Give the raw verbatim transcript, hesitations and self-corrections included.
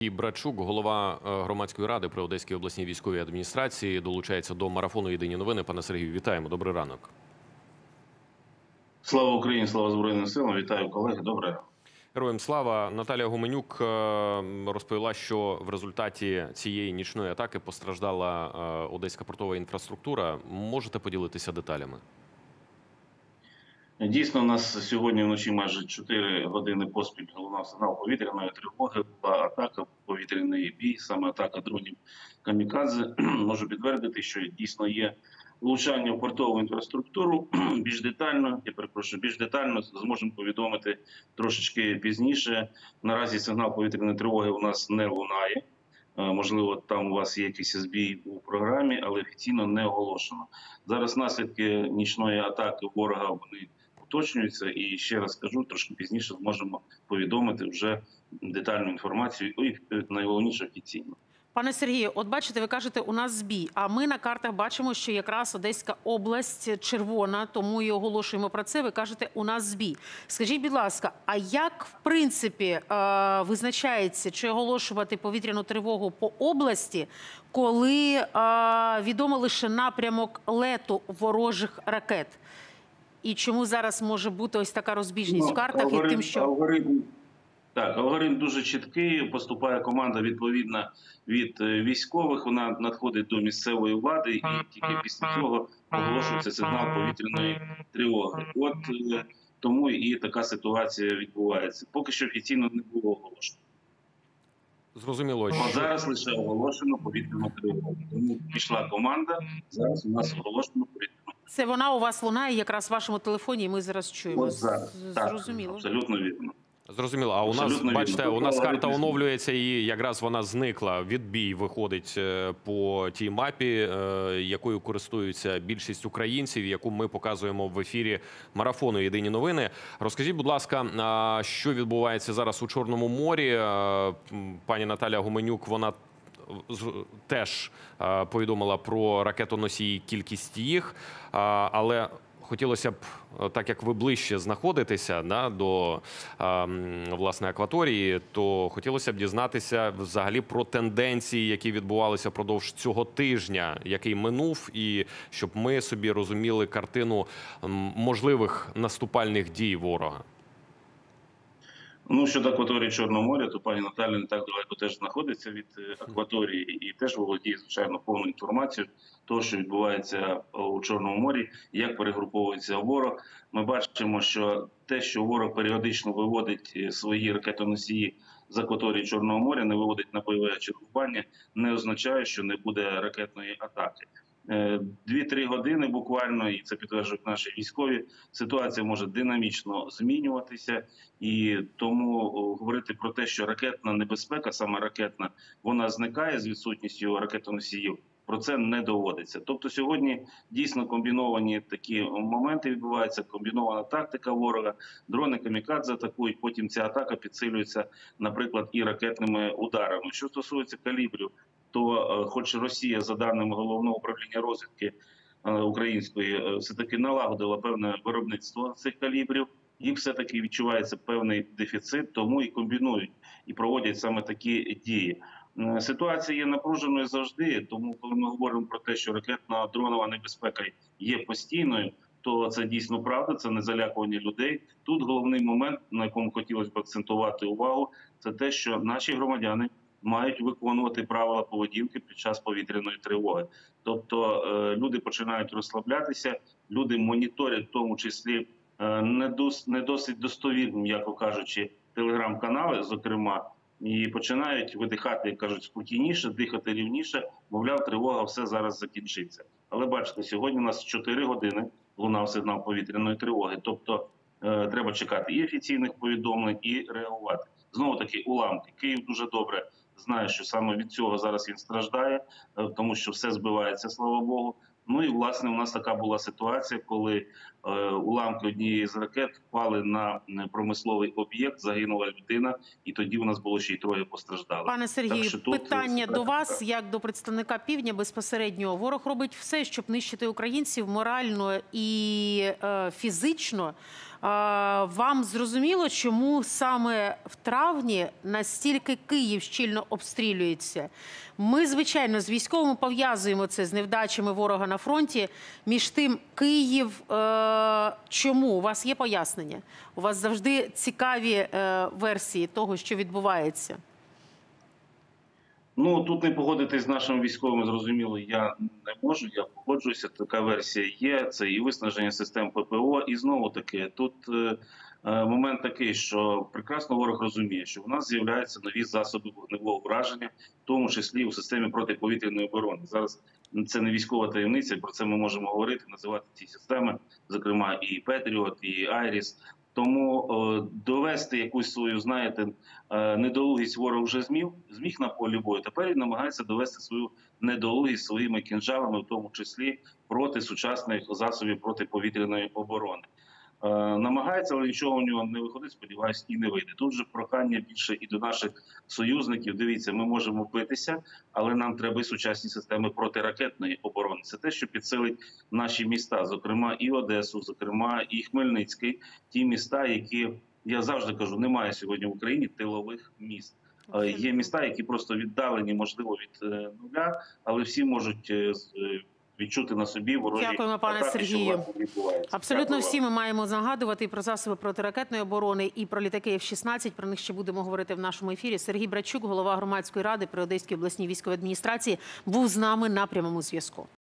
Брачук, голова громадської ради при Одеській обласній військовій адміністрації, долучається до марафону «Єдині новини». Пане Сергію, вітаємо. Добрий ранок. Слава Україні, слава Збройним силам. Вітаю, колеги. Добрий ранок. Героям слава. Наталія Гуменюк розповіла, що в результаті цієї нічної атаки постраждала одеська портова інфраструктура. Можете поділитися деталями? Дійсно, у нас сьогодні вночі майже чотири години поспіль лунав сигнал повітряної тривоги. Була атака, повітряний бій, саме атака дронів камікадзе. Можу підтвердити, що дійсно є влучання в портову інфраструктуру. Більш детально, я перепрошую, більш детально зможемо повідомити трошечки пізніше. Наразі сигнал повітряної тривоги у нас не лунає. Можливо, там у вас є якийсь збій у програмі, але офіційно не оголошено. Зараз наслідки нічної атаки ворога вони уточнюються. І ще раз кажу, трошки пізніше зможемо повідомити вже детальну інформацію і найголовніше офіційно. Пане Сергію, от бачите, ви кажете, у нас збій, а ми на картах бачимо, що якраз Одеська область червона, тому і оголошуємо про це. Ви кажете, у нас збій. Скажіть, будь ласка, а як, в принципі, визначається, чи оголошувати повітряну тривогу по області, коли відомо лише напрямок лету ворожих ракет? І чому зараз може бути ось така розбіжність ну, в картах алгоритм, і тим, що... Алгоритм... Так, алгоритм дуже чіткий, поступає команда відповідна від військових, вона надходить до місцевої влади і тільки після цього оголошується сигнал повітряної тривоги. От тому і така ситуація відбувається. Поки що офіційно не було оголошено. Зрозуміло. От зараз лише оголошено повітряну тривогу. Тому пішла команда, зараз у нас оголошено повітряну. Це вона у вас лунає якраз в вашому телефоні, і ми зараз чуємо. От зараз. Зрозуміло. Так, абсолютно вірно. Зрозуміло. А у нас, бачите, у нас карта оновлюється і якраз вона зникла. Відбій виходить по тій мапі, якою користуються більшість українців, яку ми показуємо в ефірі марафону «Єдині новини». Розкажіть, будь ласка, що відбувається зараз у Чорному морі? Пані Наталія Гуменюк, вона теж повідомила про ракетоносії, кількість їх, але... Хотілося б, так як ви ближче знаходитеся да, до власне акваторії, то хотілося б дізнатися взагалі про тенденції, які відбувалися впродовж цього тижня, який минув, і щоб ми собі розуміли картину можливих наступальних дій ворога. Ну, щодо акваторії Чорного моря, то пані Наталя не так далеко теж знаходиться від акваторії і теж володіє, звичайно, повною інформацією того, що відбувається у Чорному морі, як перегруповується ворог. Ми бачимо, що те, що ворог періодично виводить свої ракетоносії з акваторії Чорного моря, не виводить на бойове чергування, не означає, що не буде ракетної атаки. Дві-три години буквально, і це підтверджують наші військові, ситуація може динамічно змінюватися, і тому говорити про те, що ракетна небезпека, саме ракетна, вона зникає з відсутністю ракетоносіїв, про це не доводиться. Тобто сьогодні дійсно комбіновані такі моменти відбуваються, комбінована тактика ворога, дрони камікадзе атакують, потім ця атака підсилюється, наприклад, і ракетними ударами. Що стосується калібрів, то хоч Росія, за даними Головного управління розвідки української, все-таки налагодила певне виробництво цих калібрів, і все-таки відчувається певний дефіцит, тому і комбінують, і проводять саме такі дії. Ситуація є напруженою завжди, тому коли ми говоримо про те, що ракетно-дронова небезпека є постійною, то це дійсно правда, це не залякування людей. Тут головний момент, на якому хотілося б акцентувати увагу, це те, що наші громадяни мають виконувати правила поведінки під час повітряної тривоги. Тобто люди починають розслаблятися, люди моніторять в тому числі не досить достовірні, м'яко кажучи, телеграм-канали, зокрема, і починають видихати, як кажуть, спокійніше, дихати рівніше, мовляв, тривога все зараз закінчиться. Але бачите, сьогодні у нас чотири години лунав сигнал повітряної тривоги, тобто е, треба чекати і офіційних повідомлень, і реагувати. Знову таки, уламки. Київ дуже добре знає, що саме від цього зараз він страждає, е, тому що все збивається, слава Богу. Ну і, власне, у нас така була ситуація, коли е, уламки однієї з ракет впали на промисловий об'єкт, загинула людина, і тоді у нас було ще й троє постраждалих. Пане Сергію, питання до вас, як до представника Півдня безпосередньо. Ворог робить все, щоб нищити українців морально і е, фізично. Вам зрозуміло, чому саме в травні настільки Київ щільно обстрілюється? Ми, звичайно, з військовими пов'язуємо це з невдачами ворога на фронті. Між тим, Київ, чому? У вас є пояснення? У вас завжди цікаві версії того, що відбувається? Ну, тут не погодитись з нашими військовими, зрозуміло, я не можу, я погоджуюся, така версія є, це і виснаження систем ППО, і знову-таки, тут е, момент такий, що прекрасно ворог розуміє, що у нас з'являються нові засоби вогневого враження, в тому числі у системі протиповітряної оборони. Зараз це не військова таємниця, про це ми можемо говорити, називати ці системи, зокрема і Петріот, і Айріс. Тому е, довести якусь свою, знаєте, е, недолугість ворог вже зміг, зміг на полі бою. Тепер він намагається довести свою недолугість своїми кінжалами, в тому числі проти сучасних засобів протиповітряної оборони. Е, намагається, але нічого у нього не виходить, сподіваюся, і не вийде. Тут же прохання більше і до наших союзників. Дивіться, ми можемо битися, але нам треба і сучасні системи протиракетної оборони. Це те, що підсилить наші міста, зокрема і Одесу, зокрема і Хмельницький. Ті міста, які, я завжди кажу, немає сьогодні в Україні тилових міст. Е, є міста, які просто віддалені, можливо, від е, нуля, але всі можуть е, відчути на собі ворожі атаки. Дякуємо, пане атаки, Сергію. Абсолютно Дякую всі вам. ми маємо нагадувати і про засоби протиракетної оборони, і про літаки еф шістнадцять. Про них ще будемо говорити в нашому ефірі. Сергій Братчук, голова громадської ради при Одеській обласній військовій адміністрації, був з нами на прямому зв'язку.